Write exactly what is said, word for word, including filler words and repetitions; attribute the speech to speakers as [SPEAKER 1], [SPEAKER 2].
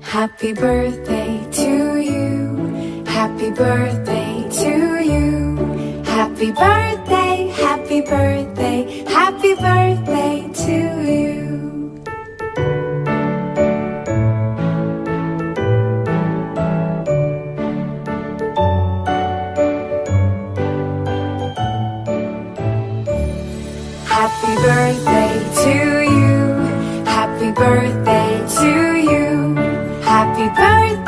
[SPEAKER 1] Happy birthday to you. Happy birthday to you. Happy birthday, happy birthday, happy birthday to you. Happy birthday to you. Happy birthday to you. Happy birthday.